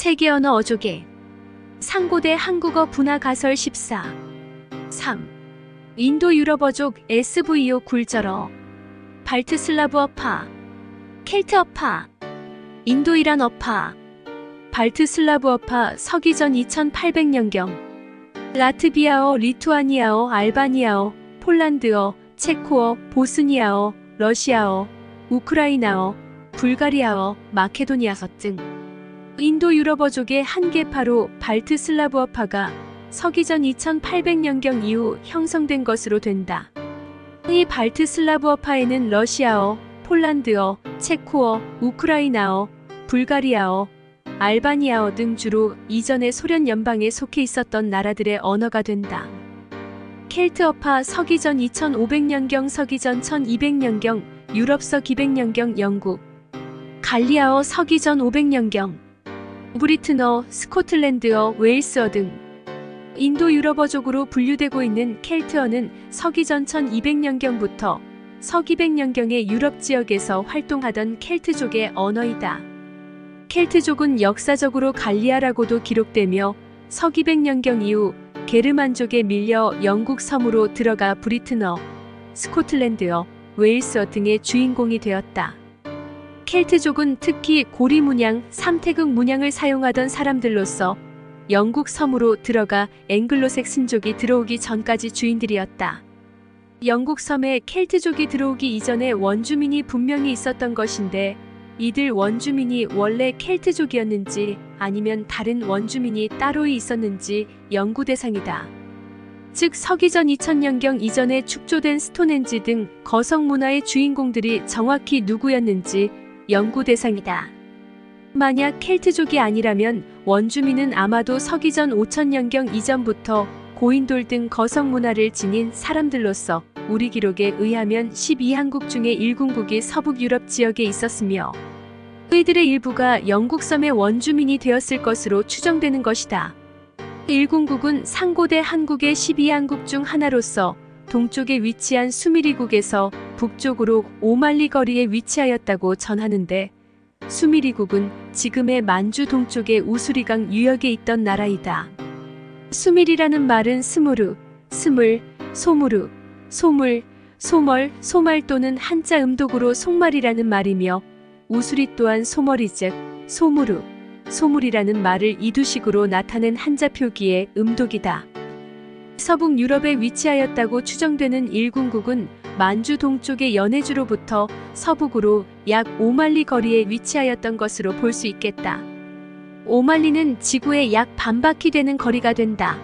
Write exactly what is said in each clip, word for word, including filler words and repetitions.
세계 언어 어조계 상고대 한국어 분화 가설 십사. 삼. 인도 유럽 어족 에스브이오 굴절어 발트 슬라브 어파 켈트 어파 인도 이란 어파 발트 슬라브 어파 서기전 이천팔백 년경 라트비아어, 리투아니아어, 알바니아어, 폴란드어, 체코어, 보스니아어, 러시아어, 우크라이나어, 불가리아어, 마케도니아어 등 인도 유럽 어족의 한 계파로 발트 슬라브어파가 서기전 이천팔백 년경 이후 형성된 것으로 된다. 이 발트 슬라브어파에는 러시아어, 폴란드어, 체코어, 우크라이나어, 불가리아어, 알바니아어 등 주로 이전의 소련 연방에 속해 있었던 나라들의 언어가 된다. 켈트어파 서기전 이천오백 년경 서기전 천이백 년경 유럽서 기백 년경 영국 갈리아어 서기전 오백 년경 브리튼어, 스코틀랜드어, 웨일스어 등 인도 유럽어족으로 분류되고 있는 켈트어는 서기전 천이백 년경부터 서기백 년경의 유럽 지역에서 활동하던 켈트족의 언어이다. 켈트족은 역사적으로 갈리아라고도 기록되며 서기백 년경 이후 게르만족에 밀려 영국 섬으로 들어가 브리튼어, 스코틀랜드어, 웨일스어 등의 주인공이 되었다. 켈트족은 특히 고리 문양, 삼태극 문양을 사용하던 사람들로서 영국 섬으로 들어가 앵글로색슨족이 들어오기 전까지 주인들이었다. 영국 섬에 켈트족이 들어오기 이전에 원주민이 분명히 있었던 것인데 이들 원주민이 원래 켈트족이었는지 아니면 다른 원주민이 따로 있었는지 연구 대상이다. 즉 서기전 이천 년경 이전에 축조된 스톤헨지 등 거성 문화의 주인공들이 정확히 누구였는지 연구 대상이다. 만약 켈트족이 아니라면 원주민은 아마도 서기전 오천 년경 이전부터 고인돌 등 거성 문화를 지닌 사람들로서 우리 기록에 의하면 십이 한국 중에 일 군국이 서북 유럽 지역에 있었으며 이들의 일부가 영국 섬의 원주민이 되었을 것으로 추정되는 것이다. 일 군국은 상고대 한국의 십이 한국 중 하나로서 동쪽에 위치한 수미리국에서 북쪽으로 오만리 거리에 위치하였다고 전하는데 수미리국은 지금의 만주 동쪽의 우수리강 유역에 있던 나라이다. 수밀이라는 말은 스무르, 스물, 소무르, 소물, 소멀, 소말 또는 한자 음독으로 속말이라는 말이며 우수리 또한 소머리 즉 소무르, 소물이라는 말을 이두식으로 나타낸 한자 표기의 음독이다. 서북 유럽에 위치하였다고 추정되는 일 군국은 만주 동쪽의 연해주로부터 서북으로 약 오만리 거리에 위치하였던 것으로 볼 수 있겠다. 오만리는 지구의 약 반바퀴 되는 거리가 된다.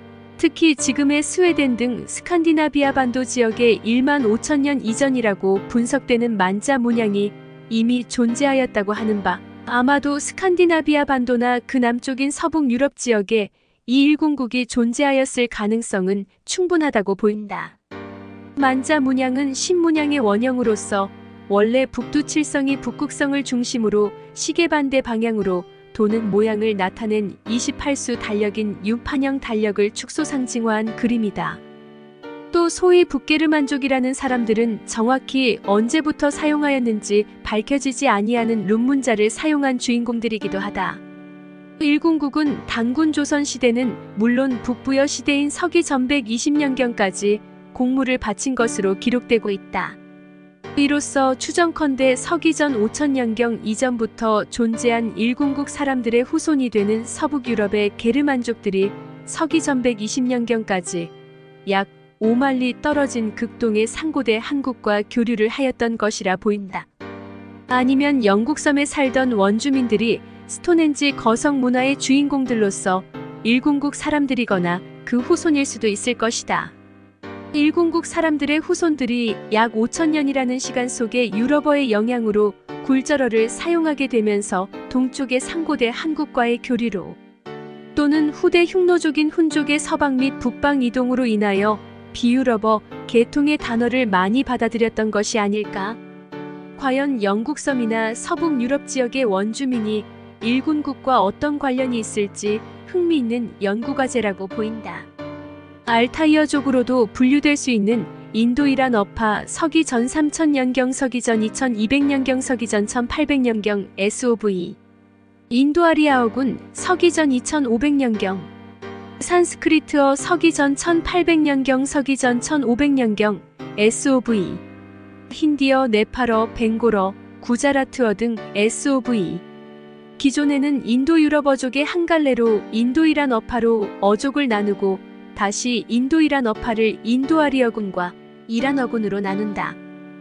특히 지금의 스웨덴 등 스칸디나비아 반도 지역의 일만 오천 년 이전이라고 분석되는 만자 문양이 이미 존재하였다고 하는 바 아마도 스칸디나비아 반도나 그 남쪽인 서북 유럽 지역에 이 일 군국이 존재하였을 가능성은 충분하다고 보인다. 만자 문양은 신문양의 원형으로서 원래 북두칠성이 북극성을 중심으로 시계반대 방향으로 도는 모양을 나타낸 이십팔 수 달력인 유판형 달력을 축소 상징화한 그림이다. 또 소위 북게르만족이라는 사람들은 정확히 언제부터 사용하였는지 밝혀지지 아니하는 룬문자를 사용한 주인공들이기도 하다. 일 군국은 단군 조선 시대는 물론 북부여 시대인 서기 전백이십 년경까지 공물을 바친 것으로 기록되고 있다. 이로써 추정컨대 서기전 오천 년경 이전부터 존재한 일 군국 사람들의 후손이 되는 서북 유럽의 게르만족들이 서기 전백이십 년경까지 약 오만리 떨어진 극동의 상고대 한국과 교류를 하였던 것이라 보인다. 아니면 영국 섬에 살던 원주민들이 스톤헨지 거성 문화의 주인공들로서 일 군국 사람들이거나 그 후손일 수도 있을 것이다. 일 군국 사람들의 후손들이 약 오천 년이라는 시간 속에 유럽어의 영향으로 굴절어를 사용하게 되면서 동쪽의 상고대 한국과의 교류로 또는 후대 흉노족인 훈족의 서방 및 북방 이동으로 인하여 비유럽어, 계통의 단어를 많이 받아들였던 것이 아닐까? 과연 영국 섬이나 서북 유럽 지역의 원주민이 일 군국과 어떤 관련이 있을지 흥미있는 연구과제라고 보인다. 알타이어족으로도 분류될 수 있는 인도 이란 어파 서기 전 삼천 년경 서기 전 이천이백 년경 서기 전 천팔백 년경 에스오브이 인도 아리아어군 서기전 이천오백 년경, 산스크리트어 서기전 천팔백 년경 서기전 천오백 년경, 에스오브이, 힌디어 네팔어 벵골어 구자라트어 등 에스오브이. 기존에는 인도 유럽어족의 한 갈래로 인도이란 어파로 어족을 나누고 다시 인도이란 어파를 인도아리아군과 이란어군으로 나눈다.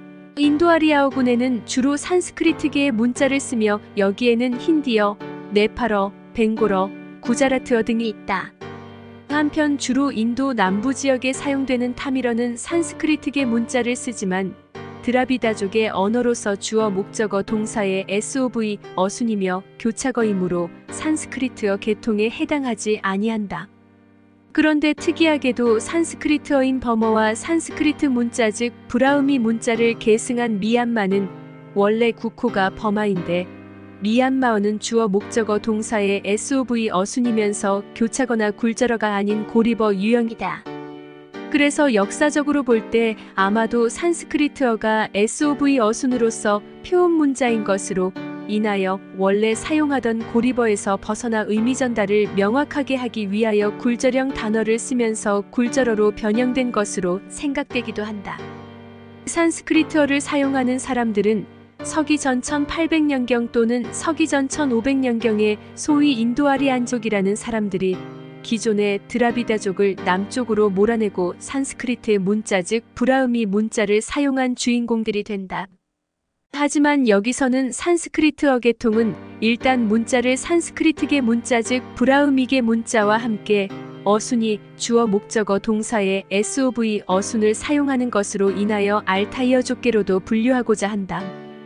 인도아리아어군에는 주로 산스크리트계의 문자를 쓰며 여기에는 힌디어, 네팔어, 벵골어, 구자라트어 등이 있다. 한편 주로 인도 남부 지역에 사용되는 타밀어는 산스크리트계 문자를 쓰지만 드라비다족의 언어로서 주어 목적어 동사의 에스오브이 어순이며 교차어이므로 산스크리트어 계통에 해당하지 아니한다. 그런데 특이하게도 산스크리트어인 버머와 산스크리트 문자 즉 브라흐미 문자를 계승한 미얀마는 원래 국호가 버마인데 미얀마어는 주어 목적어 동사의 에스오브이 어순이면서 교차거나 굴절어가 아닌 고립어 유형이다. 그래서 역사적으로 볼 때 아마도 산스크리트어가 에스오브이 어순으로서 표현 문자인 것으로 인하여 원래 사용하던 고립어에서 벗어나 의미 전달을 명확하게 하기 위하여 굴절형 단어를 쓰면서 굴절어로 변형된 것으로 생각되기도 한다. 산스크리트어를 사용하는 사람들은 서기전 천팔백 년경 또는 서기전 천오백 년경에 소위 인도아리안족이라는 사람들이 기존의 드라비다족을 남쪽으로 몰아내고 산스크리트의 문자 즉 브라흐미 문자를 사용한 주인공들이 된다. 하지만 여기서는 산스크리트어 계통은 일단 문자를 산스크리트계 문자 즉 브라흐미계 문자와 함께 어순이 주어 목적어 동사의 에스오브이 어순을 사용하는 것으로 인하여 알타이어족계로도 분류하고자 한다.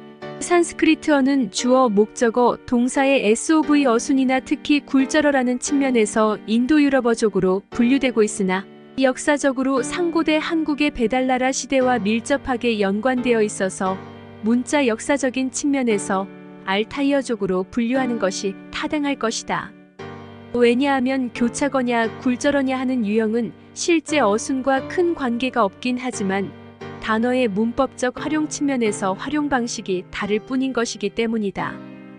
산스크리트어는 주어 목적어 동사의 에스오브이 어순이나 특히 굴절어라는 측면에서 인도유럽어족으로 분류되고 있으나 역사적으로 상고대 한국의 배달나라 시대와 밀접하게 연관되어 있어서 문자 역사적인 측면에서 알타이어족으로 분류하는 것이 타당할 것이다. 왜냐하면 교차거냐 굴절어냐 하는 유형은 실제 어순과 큰 관계가 없긴 하지만 단어의 문법적 활용 측면에서 활용 방식이 다를 뿐인 것이기 때문이다.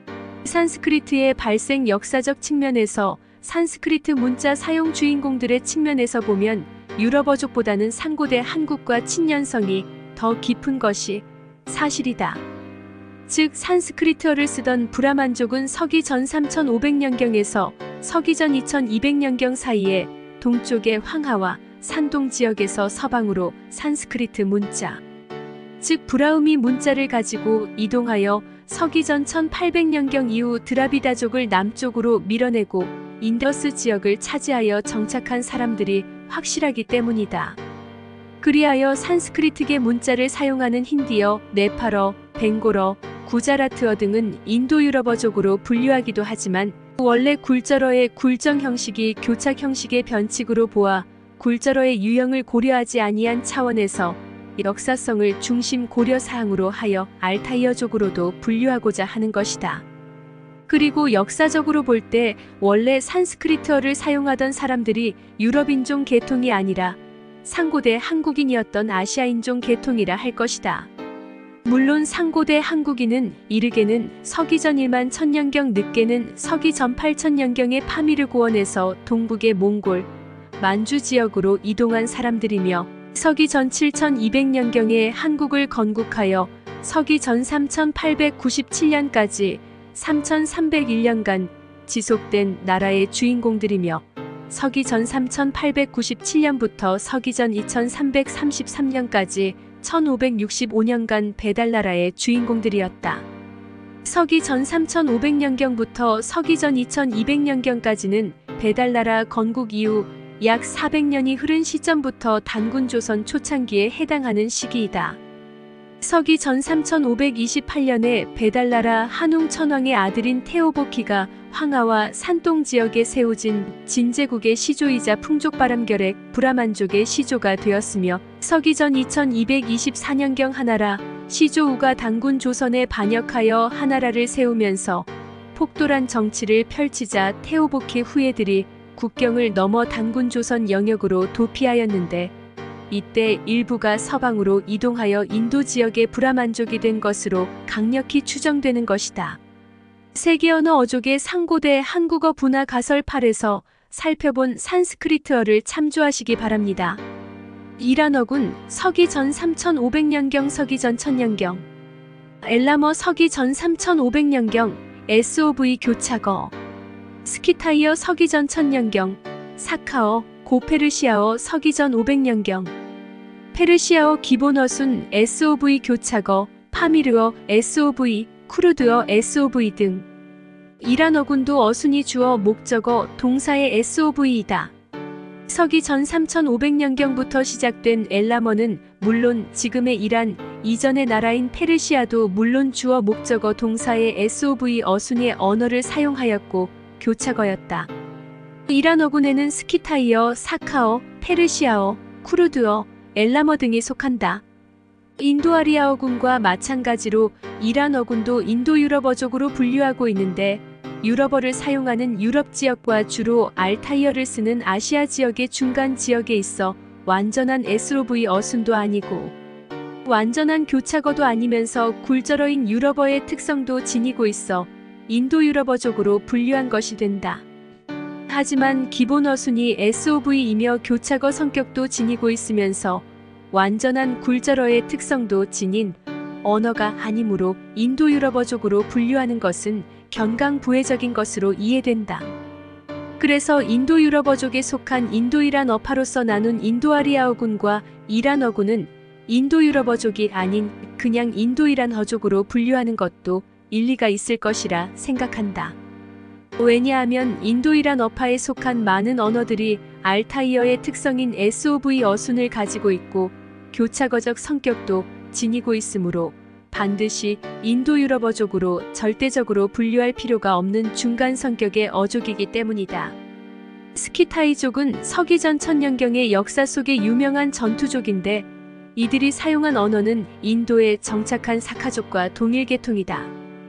산스크리트의 발생 역사적 측면에서 산스크리트 문자 사용 주인공들의 측면에서 보면 유럽어족보다는 상고대 한국과 친연성이 더 깊은 것이 사실이다. 즉 산스크리트어를 쓰던 브라만족은 서기전 삼천오백 년경에서 서기전 이천이백 년경 사이에 동쪽의 황하와 산동 지역에서 서방으로 산스크리트 문자, 즉 브라흐미 문자를 가지고 이동하여 서기전 천팔백 년경 이후 드라비다족을 남쪽으로 밀어내고 인더스 지역을 차지하여 정착한 사람들이 확실하기 때문이다. 그리하여 산스크리트계 문자를 사용하는 힌디어, 네팔어, 벵골어, 구자라트어 등은 인도유럽어족으로 분류하기도 하지만 원래 굴절어의 굴정 형식이 교착 형식의 변칙으로 보아 굴절어의 유형을 고려하지 아니한 차원에서 역사성을 중심 고려 사항으로 하여 알타이어족으로도 분류하고자 하는 것이다. 그리고 역사적으로 볼 때 원래 산스크리트어를 사용하던 사람들이 유럽인종 계통이 아니라 상고대 한국인이었던 아시아인종 계통이라 할 것이다. 물론 상고대 한국인은 이르게는 서기전 일만 천년경 늦게는 서기전 팔천년경에 파미르 고원에서 동북의 몽골, 만주 지역으로 이동한 사람들이며 서기전 칠천이백년경에 한국을 건국하여 서기전 삼천팔백구십칠년까지 삼천삼백일년간 지속된 나라의 주인공들이며 서기전 삼천팔백구십칠년부터 서기전 이천삼백삼십삼년까지 천오백육십오년간 배달나라의 주인공들이었다. 서기전 삼천오백년경부터 서기전 이천이백년경까지는 배달나라 건국 이후 약 사백년이 흐른 시점부터 단군조선 초창기에 해당하는 시기이다. 서기전 삼천오백이십팔년에 배달나라 한웅 천왕의 아들인 테오보키가 황하와 산동 지역에 세워진 진제국의 시조이자 풍족바람결핵 브라만족의 시조가 되었으며 서기전 이천이백이십사년경 하나라 시조우가 단군 조선에 반역하여 하나라를 세우면서 폭돌한 정치를 펼치자 테오보키 후예들이 국경을 넘어 단군 조선 영역으로 도피하였는데 이때 일부가 서방으로 이동하여 인도 지역의 브라만족이 된 것으로 강력히 추정되는 것이다. 세계 언어 어족의 상고대 한국어 분화 가설 팔에서 살펴본 산스크리트어를 참조하시기 바랍니다. 이란어군 서기 전 삼천오백 년경 서기 전 천년경 엘라머 서기 전 삼천오백 년경 에스오브이 교차거 스키타이어 서기 전 천년경 사카어 고페르시아어 서기 전 오백 년경 페르시아어 기본어순 에스오브이 교차거 파미르어 에스오브이 쿠르드어 에스오브이 등 이란어군도 어순이 주어 목적어 동사의 에스오브이이다. 서기 전 삼천오백 년경부터 시작된 엘라머는 물론 지금의 이란, 이전의 나라인 페르시아도 물론 주어 목적어 동사의 에스오브이 어순의 언어를 사용하였고 교차거였다. 이란어군에는 스키타이어, 사카어, 페르시아어, 쿠르드어, 엘라머 등이 속한다. 인도아리아어군과 마찬가지로 이란어군도 인도유럽어족으로 분류하고 있는데 유럽어를 사용하는 유럽 지역과 주로 알타이어를 쓰는 아시아 지역의 중간 지역에 있어 완전한 에스오브이 어순도 아니고 완전한 교차거도 아니면서 굴절어인 유럽어의 특성도 지니고 있어 인도유럽어족으로 분류한 것이 된다. 하지만 기본 어순이 에스오브이이며 교차거 성격도 지니고 있으면서 완전한 굴절어의 특성도 지닌 언어가 아니므로 인도유럽어족으로 분류하는 것은 견강부회적인 것으로 이해된다. 그래서 인도유럽어족에 속한 인도이란 어파로서 나눈 인도아리아어군과 이란어군은 인도유럽어족이 아닌 그냥 인도이란 어족으로 분류하는 것도 일리가 있을 것이라 생각한다. 왜냐하면 인도이란 어파에 속한 많은 언어들이 알타이어의 특성인 에스오브이 어순을 가지고 있고 교차거적 성격도 지니고 있으므로 반드시 인도유럽어족으로 절대적으로 분류할 필요가 없는 중간 성격의 어족이기 때문이다. 스키타이족은 서기 전 천년경의 역사 속의 유명한 전투족인데 이들이 사용한 언어는 인도에 정착한 사카족과 동일 계통이다.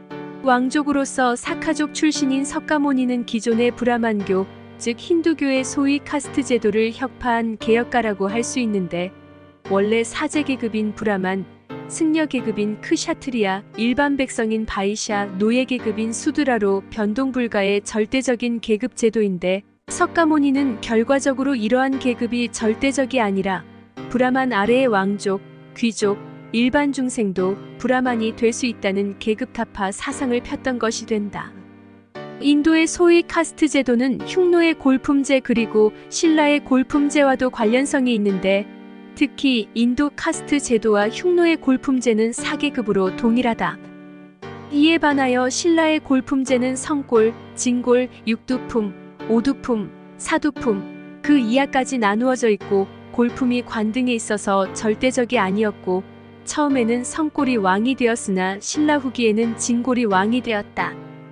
왕족으로서 사카족 출신인 석가모니는 기존의 브라만교, 즉 힌두교의 소위 카스트 제도를 혁파한 개혁가라고 할 수 있는데 원래 사제 계급인 브라만, 승려 계급인 크샤트리아, 일반 백성인 바이샤, 노예 계급인 수드라로 변동 불가의 절대적인 계급 제도인데 석가모니는 결과적으로 이러한 계급이 절대적이 아니라 브라만 아래의 왕족, 귀족, 일반 중생도 브라만이 될 수 있다는 계급타파 사상을 폈던 것이 된다. 인도의 소위 카스트 제도는 흉노의 골품제 그리고 신라의 골품제와도 관련성이 있는데 특히 인도 카스트 제도와 흉노의 골품제는 사 계급으로 동일하다. 이에 반하여 신라의 골품제는 성골, 진골, 육두품, 오두품, 사두품 그 이하까지 나누어져 있고 골품이 관등에 있어서 절대적이 아니었고 처음에는 성골이 왕이 되었으나 신라 후기에는 진골이 왕이 되었다.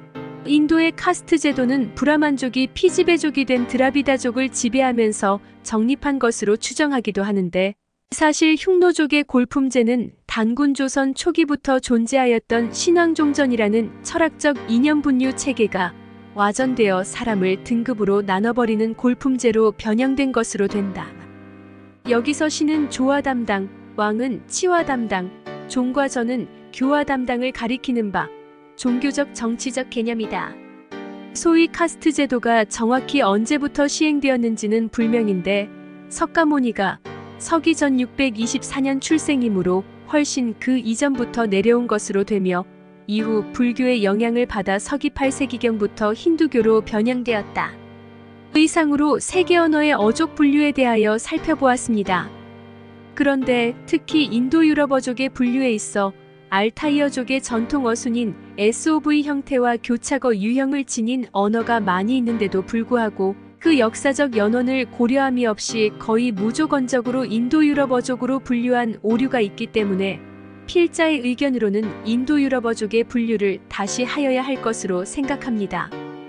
인도의 카스트 제도는 브라만족이 피지배족이 된 드라비다족을 지배하면서 정립한 것으로 추정하기도 하는데 사실 흉노족의 골품제는 단군조선 초기부터 존재하였던 신왕종전이라는 철학적 이념분류 체계가 와전되어 사람을 등급으로 나눠버리는 골품제로 변형된 것으로 된다. 여기서 신은 조화 담당, 왕은 치화 담당, 종과 전은 교화 담당을 가리키는 바 종교적 정치적 개념이다. 소위 카스트 제도가 정확히 언제부터 시행되었는지는 불명인데 석가모니가 서기 전 육백이십사 년 출생이므로 훨씬 그 이전부터 내려온 것으로 되며 이후 불교의 영향을 받아 서기 팔 세기경부터 힌두교로 변형되었다. 이상으로 세계 언어의 어족 분류에 대하여 살펴보았습니다. 그런데 특히 인도유럽어족의 분류에 있어 알타이어족의 전통 어순인 에스오브이 형태와 교차거 유형을 지닌 언어가 많이 있는데도 불구하고 그 역사적 연원을 고려함이 없이 거의 무조건적으로 인도유럽어족으로 분류한 오류가 있기 때문에 필자의 의견으로는 인도유럽어족의 분류를 다시 하여야 할 것으로 생각합니다.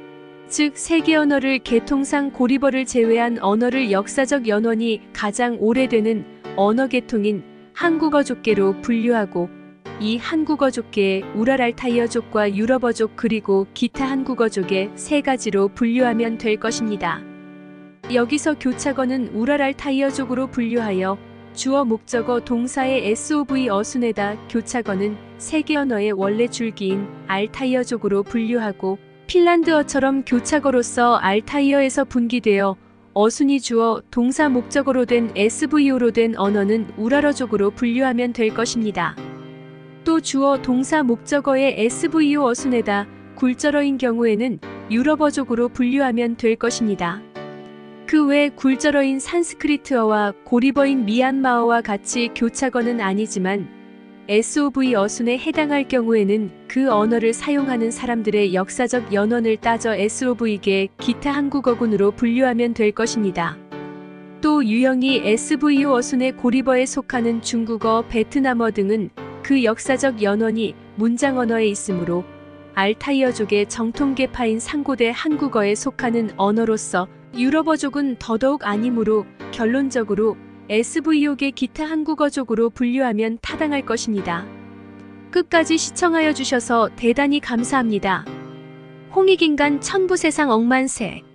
즉 세계 언어를 계통상 고리버를 제외한 언어를 역사적 연원이 가장 오래되는 언어 계통인 한국어족계로 분류하고 이 한국어족계에 우랄알타이어족과 유럽어족 그리고 기타 한국어족의 세 가지로 분류하면 될 것입니다. 여기서 교차거는 우랄알타이어족으로 분류하여 주어 목적어 동사의 에스오브이 어순에다 교차건은 세계 언어의 원래 줄기인 알타이어족으로 분류하고 핀란드어처럼 교차거로서 알타이어에서 분기되어 어순이 주어 동사 목적어로 된 에스브이오로 된 언어는 우라러족으로 분류하면 될 것입니다. 또 주어 동사 목적어의 에스브이오 어순에다 굴절어인 경우에는 유럽어족으로 분류하면 될 것입니다. 그 외 굴절어인 산스크리트어와 고리버인 미얀마어와 같이 교차건은 아니지만 에스오브이 어순에 해당할 경우에는 그 언어를 사용하는 사람들의 역사적 연원을 따져 에스오브이계 기타 한국어군으로 분류하면 될 것입니다. 또 유형이 에스브이오 어순의 고리버에 속하는 중국어, 베트남어 등은 그 역사적 연원이 문장 언어에 있으므로 알타이어족의 정통계파인 상고대 한국어에 속하는 언어로서 유럽어족은 더더욱 아니므로 결론적으로 에스브이오계 기타 한국어족으로 분류하면 타당할 것입니다. 끝까지 시청하여 주셔서 대단히 감사합니다. 홍익인간 천부세상 억만세